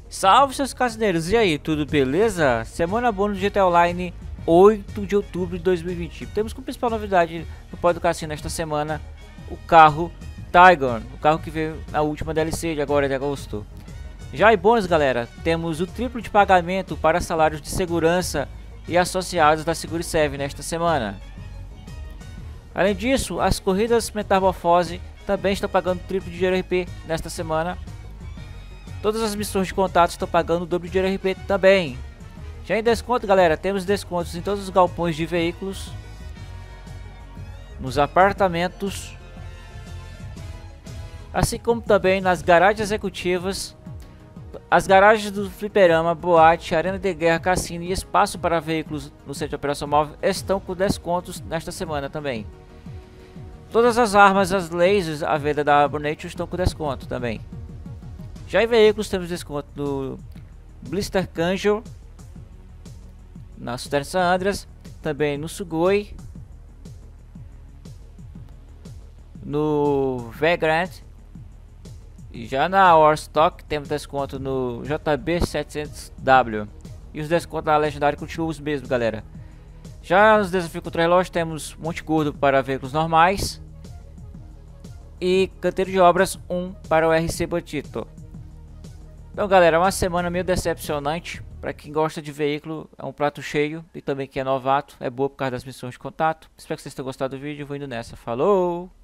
Salve seus casineiros, e aí, tudo beleza? Semana bônus do GTA Online 8 de outubro de 2020. Temos como principal novidade no Pod do Cassino esta semana o carro Tiger, o carro que veio na última DLC de agora de agosto. Já em bônus, galera, temos o triplo de pagamento para salários de segurança e associados da Seguriserve nesta semana. Além disso, as corridas Metamorfose também estão pagando triplo de dinheiro RP nesta semana. Todas as missões de contato estão pagando o dobro de dinheiro RP também. Já em desconto, galera, temos descontos em todos os galpões de veículos, nos apartamentos, assim como também nas garagens executivas, as garagens do fliperama, boate, arena de guerra, cassino e espaço para veículos no centro de operação móvel estão com descontos nesta semana também. Todas as armas, as lasers, a venda da Abonate estão com desconto também. Já em veículos temos desconto no Blister Canjo, na Sutter San Andreas, também no Sugoi, no Vagrant, e já na Warstock temos desconto no JB 700W. E os descontos da Legendária continuam os mesmos, galera. Já nos desafios contra o relógio temos Monte Gordo para veículos normais e Canteiro de Obras 1 para o RC Botito. Então, galera, é uma semana meio decepcionante. Para quem gosta de veículo, é um prato cheio. E também quem é novato, é boa por causa das missões de contato. Espero que vocês tenham gostado do vídeo. Vou indo nessa. Falou!